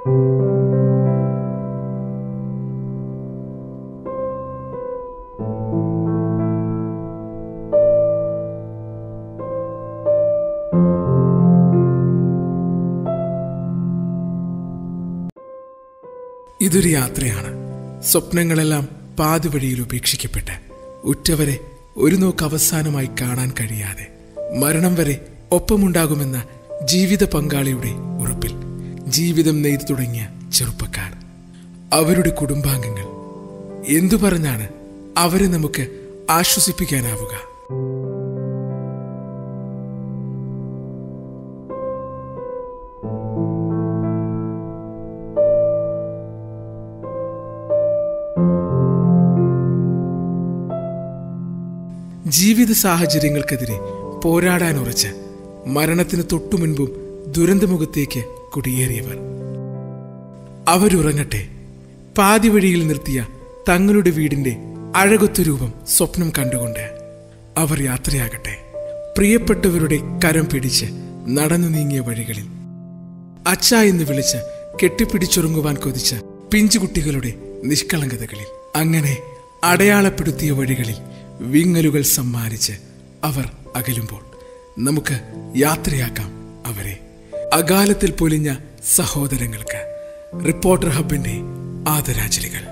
ഇതൊരു യാത്രയാണ്. സ്വപ്നങ്ങളെല്ലാം പാതിവഴിയിൽ ഉപേക്ഷിക്കപ്പെട്ട് ഉറ്റവരെ ഒരു നോക്ക് അവസാനമായി കാണാൻ കഴിയാതെ മരണം വരെ ഒപ്പമുണ്ടാകുമെന്ന ജീവിത പങ്കാളിയുടെ ഉറപ്പിൽ ജീവിതം നെയ്തു തുടങ്ങിയ ചെറുപ്പക്കാർ, അവരുടെ കുടുംബാംഗങ്ങൾ. എന്തു പറഞ്ഞാണ് അവരെ നമുക്ക് ആശ്വസിപ്പിക്കാനാവുക? ജീവിത സാഹചര്യങ്ങൾക്കെതിരെ പോരാടാൻ ഉറച്ച് മരണത്തിന് തൊട്ടുമുൻപും ദുരന്തമുഖത്തേക്ക് കുടിയേറിയവർ. അവരുറങ്ങട്ടെ. പാതി വഴിയിൽ നിർത്തിയ തങ്ങളുടെ വീടിന്റെ അഴകൊത്ത രൂപം സ്വപ്നം കണ്ടുകൊണ്ട് അവർ യാത്രയാകട്ടെ. പ്രിയപ്പെട്ടവരുടെ കരം പിടിച്ച് നടന്നു നീങ്ങിയ വഴികളിൽ, അച്ഛ എന്ന് വിളിച്ച് കെട്ടിപ്പിടിച്ചുറങ്ങുവാൻ കൊതിച്ച പിഞ്ചുകുട്ടികളുടെ നിഷ്കളങ്കതകളിൽ, അങ്ങനെ അടയാളപ്പെടുത്തിയ വഴികളിൽ വിങ്ങലുകൾ സമ്മാനിച്ച് അവർ അകലുമ്പോൾ നമുക്ക് യാത്രയാക്കാം അവരെ. അകാലത്തിൽ പൊലിഞ്ഞ സഹോദരങ്ങൾക്ക് റിപ്പോർട്ടർ ഹബിന്റെ ആദരാഞ്ജലികൾ.